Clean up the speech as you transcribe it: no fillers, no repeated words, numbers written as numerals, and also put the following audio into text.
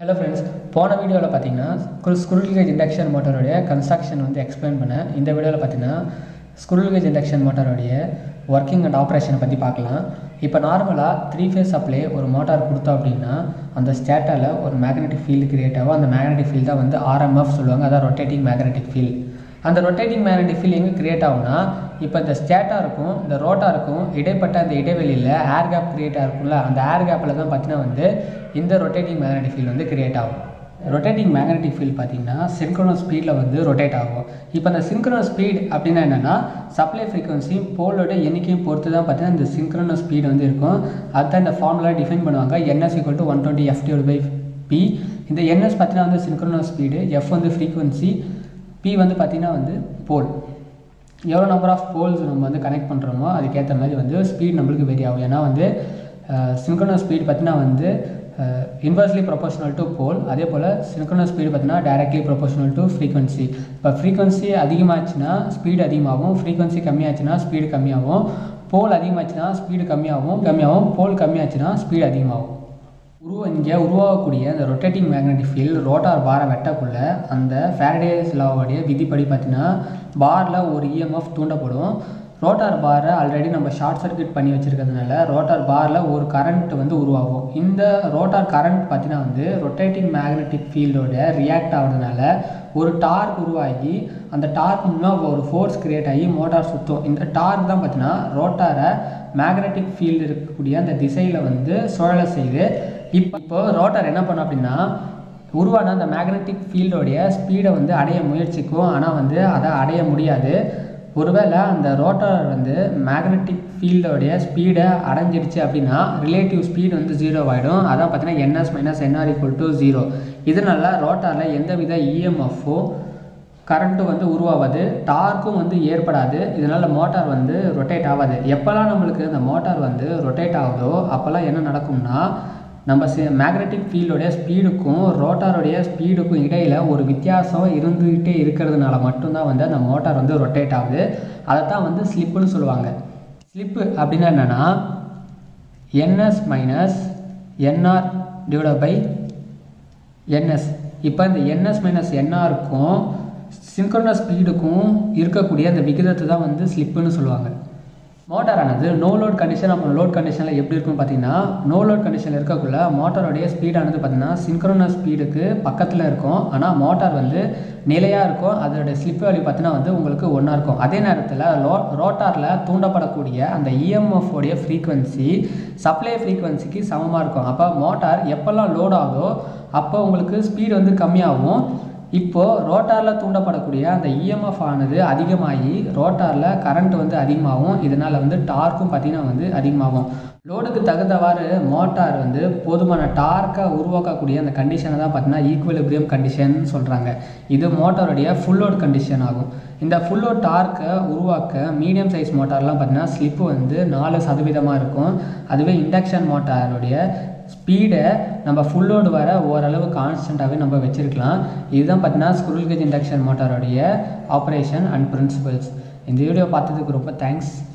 Hello friends, போன வீடியோவில் பார்த்தீங்கன்னா ஸ்குரில் கேஜ் இண்டக்ஷன் மோட்டருடைய கன்ஸ்ட்ரக்ஷன் வந்து எக்ஸ்பிளைன் பண்ணேன். இந்த வீடியோவில் பார்த்தீங்கன்னா ஸ்குரில் கேஜ் இண்டக்ஷன் மோட்டருடைய ஒர்க்கிங் அண்ட் ஆப்ரேஷனை பற்றி பார்க்கலாம். இப்போ நார்மலாக 3 ஃபேஸ் சப்ளை ஒரு மோட்டார் கொடுத்தோம் அப்படின்னா அந்த ஸ்டேட்டரில் ஒரு மேக்னெட்டிக் ஃபீல்டு கிரியேட் ஆகும். அந்த மேக்னெட்டிக் ஃபீல்டு தான் வந்து ஆர்எம்எஃப் சொல்லுவாங்க, அதான் ரொட்டேட்டிங் மேக்னெட்டிக் ஃபீல்டு. அந்த ரொட்டேட்டிங் மேக்னெட்டிக் ஃபீல்டு எங்கே கிரியேட் ஆகும்னா இப்போ இந்த ஸ்டேட்டாருக்கும் இந்த ரோட்டாருக்கும் இடைப்பட்ட அந்த இடைவெளியில் ஏர் கேப் கிரியேட் ஆகிருக்கும்ல, அந்த ஏர் கேப்பில் தான் பார்த்தீங்கன்னா வந்து இந்த ரொட்டேட்டிங் மேக்னெட்டிக் ஃபீல்டு வந்து கிரியேட் ஆகும். ரொட்டேட்டிங் மேக்னெட்டிக் ஃபீல்டு பார்த்தீங்கன்னா சின்க்ரோனஸ் ஸ்பீடில் வந்து ரொட்டேட் ஆகும். இப்போ அந்த சின்க்ரோனஸ் ஸ்பீட் அப்படின்னா என்னென்னா சப்ளை ஃப்ரீக்வன்சி போலோட எண்ணிக்கையும் பொறுத்து தான் பார்த்தீங்கன்னா இந்த சின்க்ரோனஸ் ஸ்பீடு வந்து இருக்கும். அதுதான் இந்த ஃபார்முலா டிஃபைன் பண்ணுவாங்க. NS = 120 F/P. இந்த NS பார்த்தீங்கன்னா வந்து சின்க்ரோனஸ் ஸ்பீடு, F வந்து ஃப்ரீக்வன்சி, P வந்து பார்த்தீங்கன்னா வந்து போல். எவ்வளோ நம்பர் ஆஃப் போல்ஸ் நம்ம வந்து கனெக்ட் பண்ணுறோமோ அதுக்கேற்ற மாதிரி வந்து ஸ்பீட் நம்மளுக்கு வெரி ஆகும். ஏன்னா வந்து சின்க்ரோனஸ் ஸ்பீட் பார்த்தீங்கன்னா வந்து இன்வெர்ஸ்லி ப்ரொபோஷனல் டு போல், அதே போல் சின்க்ரோனஸ் ஸ்பீடு பார்த்தீங்கன்னா டைரக்ட்லி ப்ரொபோஷனல் டு ஃப்ரீக்வன்சி. இப்போ ஃப்ரீக்வன்சி அதிகமாச்சுன்னா ஸ்பீடு அதிகமாகும், ஃப்ரீக்வன்சி கம்மியாச்சுன்னா ஸ்பீடு கம்மியாகும். போல் அதிகமாச்சுன்னா ஸ்பீடு கம்மியாகும், போல் கம்மியாச்சுன்னா ஸ்பீடு அதிகமாகும். இங்கே உருவாகக்கூடிய அந்த ரொட்டேட்டிங் மேக்னெட்டிக் ஃபீல்டு ரோட்டார் பாரை வெட்டக்குள்ள அந்த ஃபேரடேஸ் லாவோடைய விதிப்படி பார்த்தீங்கன்னா பாரில் ஒரு EMF தூண்டப்படும். ரோட்டார் பாரை ஆல்ரெடி நம்ம ஷார்ட் சர்க்யூட் பண்ணி வச்சுருக்கிறதுனால ரோட்டார் பாரில் ஒரு கரண்ட் வந்து உருவாகும். இந்த ரோட்டார் கரண்ட் பார்த்தீங்கன்னா வந்து ரொட்டேட்டிங் மேக்னெட்டிக் ஃபீல்டோட ரியாக்ட் ஆகிறதுனால ஒரு டார்க் உருவாகி அந்த டார்க் மூலமாக ஒரு ஃபோர்ஸ் கிரியேட் ஆகி மோட்டார் சுற்றும். இந்த டார்க் தான் பார்த்தீங்கன்னா ரோட்டாரை மேக்னெட்டிக் ஃபீல்டு இருக்கக்கூடிய அந்த திசையில் வந்து சுழல செய்யுது. இப்போ ரோட்டார் என்ன பண்ணும் அப்படின்னா உருவான அந்த மேக்னெட்டிக் ஃபீல்டோடைய ஸ்பீடை வந்து அடைய முயற்சிக்கும், ஆனால் வந்து அதை அடைய முடியாது. ஒருவேளை அந்த ரோட்டார் வந்து மேக்னெட்டிக் ஃபீல்டோடைய ஸ்பீடை அடைஞ்சிடுச்சு அப்படின்னா ரிலேட்டிவ் ஸ்பீடு வந்து 0 ஆகிடும். அதான் பார்த்தீங்கன்னா NS - NR = 0. இதனால ரோட்டாரில் எந்தவித EMF-ஓ கரண்ட்டும் வந்து உருவாகாது, டார்க்கும் வந்து ஏற்படாது. இதனால் மோட்டார் வந்து ரொட்டேட் ஆகாது. எப்போல்லாம் நம்மளுக்கு இந்த மோட்டார் வந்து ரொட்டேட் ஆகுதோ அப்போல்லாம் என்ன நடக்கும்னா நம்ம மேக்னெட்டிக் ஃபீல்டோடைய ஸ்பீடுக்கும் ரோட்டாரோடைய ஸ்பீடுக்கும் இடையில் ஒரு வித்தியாசம் இருந்துகிட்டே இருக்கிறதுனால மட்டும்தான் வந்து அந்த மோட்டார் வந்து ரொட்டேட் ஆகுது. அதை தான் வந்து ஸ்லிப்புன்னு சொல்லுவாங்க. ஸ்லிப்பு அப்படின்னா என்னென்னா NS - NR/NS. இப்போ இந்த NS - NRக்கும் சின்க்ரோனஸ் ஸ்பீடுக்கும் இருக்கக்கூடிய அந்த விகிதத்தை தான் வந்து ஸ்லிப்புன்னு சொல்லுவாங்க. மோட்டாரானது நோ லோட் கண்டிஷன் அப்புறம் லோட் கண்டிஷனில் எப்படி இருக்குன்னு பார்த்தீங்கன்னா நோ லோட் கண்டிஷனில் இருக்கக்குள்ள மோட்டாரோடைய ஸ்பீடானது பார்த்தீங்கன்னா சின்க்ரோனஸ் ஸ்பீடுக்கு பக்கத்தில் இருக்கும், ஆனால் மோட்டார் வந்து நிலையாக இருக்கும். அதோடைய ஸ்லிப் வேல்யூ பார்த்தீங்கன்னா வந்து உங்களுக்கு 1 இருக்கும். அதே நேரத்தில் ரோட்டாரில் தூண்டப்படக்கூடிய அந்த EMF-உடைய ஃப்ரீக்வன்சி சப்ளை ஃப்ரீக்வன்சிக்கு சமமாக இருக்கும். அப்போ மோட்டார் எப்போல்லாம் லோட் ஆகுதோ அப்போ உங்களுக்கு ஸ்பீடு வந்து கம்மியாகும். இப்போது ரோட்டாரில் தூண்டப்படக்கூடிய அந்த EMF ஆனது அதிகமாகி ரோட்டாரில் கரண்ட் வந்து அதிகமாகும். இதனால் வந்து டார்க்கும் பார்த்திங்கன்னா வந்து அதிகமாகும். லோடுக்கு தகுந்தவாறு மோட்டார் வந்து போதுமான டார்க்கை உருவாக்கக்கூடிய அந்த கண்டிஷனை தான் பார்த்தீங்கன்னா ஈக்குவலிபிரியம் கண்டிஷன் சொல்கிறாங்க. இது மோட்டாருடைய ஃபுல் லோட் கண்டிஷன் ஆகும். இந்த ஃபுல் லோட் டார்க்கை உருவாக்க மீடியம் சைஸ் மோட்டார்லாம் பார்த்தீங்கன்னா ஸ்லிப்பு வந்து 4% இருக்கும். அதுவே இண்டக்ஷன் மோட்டாருடைய ஸ்பீடை நம்ம ஃபுல் லோடு வர ஓரளவு கான்ஸ்டண்ட்டாகவே நம்ம வச்சுருக்கலாம். இதுதான் பார்த்தீங்கன்னா ஸ்குரில் கேஜ் இண்டக்ஷன் மோட்டாரோடைய ஆப்ரேஷன் அண்ட் பிரின்சிபல்ஸ். இந்த வீடியோ பார்த்ததுக்கு ரொம்ப தேங்க்ஸ்.